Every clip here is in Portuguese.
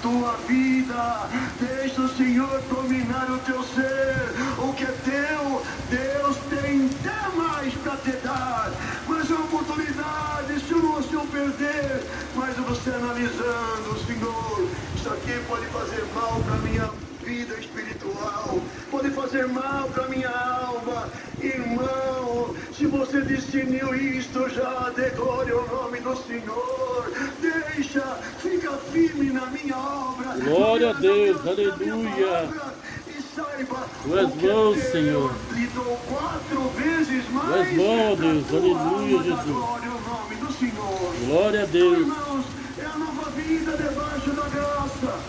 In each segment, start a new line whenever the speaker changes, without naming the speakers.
tua vida. Deixa o Senhor dominar o teu ser. O que é teu, Deus tem até mais para te dar. Mas a oportunidade, se eu perder, mas você analisando, Senhor, isso aqui pode fazer mal para minha vida espiritual, pode fazer mal para minha alma. Irmão, se você discerniu isto, já dê glória ao nome do Senhor. Deixa, fica firme na minha obra.
Glória a Deus, aleluia. Tu és bom, Senhor.
Lhe dou 4 vezes mais.
Tu és bom, Deus, aleluia, Jesus.
Glória ao nome do Senhor.
Glória a Deus.
Irmãos, é a nova vida debaixo da graça.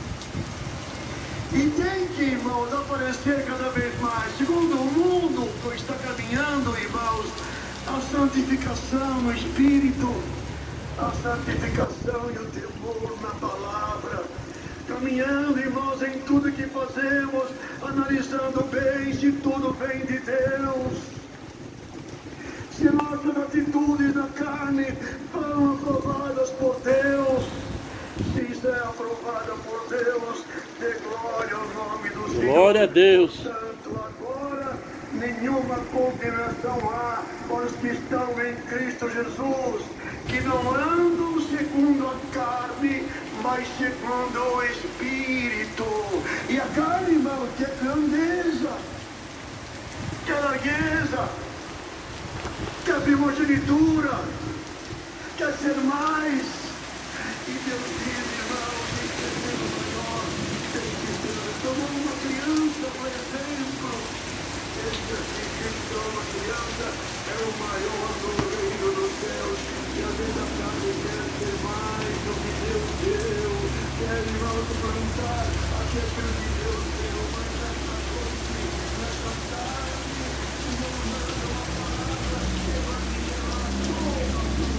E tem que, irmãos, aparecer cada vez mais. Segundo o mundo está caminhando, irmãos, a santificação no Espírito, a santificação e o temor na palavra. Caminhando, irmãos, em tudo que fazemos, analisando bem se tudo vem de Deus. Se nossas atitudes na carne foram aprovadas por Deus. Se isso é aprovada por Deus, dê glória ao nome do Senhor.
Glória a Deus.
Santo, agora nenhuma condenação há para os que estão em Cristo Jesus, que não andam segundo a carne, mas segundo o Espírito. E a carne, irmão, que é grandeza, que é largueza, que é primogenitura, quer ser mais. E Deus diz, irmão, tem que ser maior, tem que ser. Tomou uma criança, por exemplo. Esse aqui, que é uma criança, é o maior do reino dos céus. E às vezes a carne quer ser mais do que Deus deu. Quer, irmão, plantar aquilo que Deus deu. Mas nessa noite, nessa tarde, não manda uma palavra, evangelização.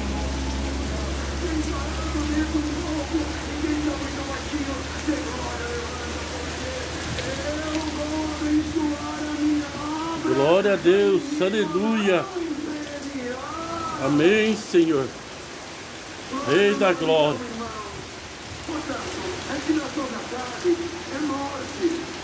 Quem está muito louco, quem está muito baixinho, tem glória, eu vou abençoar a minha obra.
Glória a Deus, aleluia. Amém, Senhor. Rei da glória.
Portanto, a inclinação da carne é morte.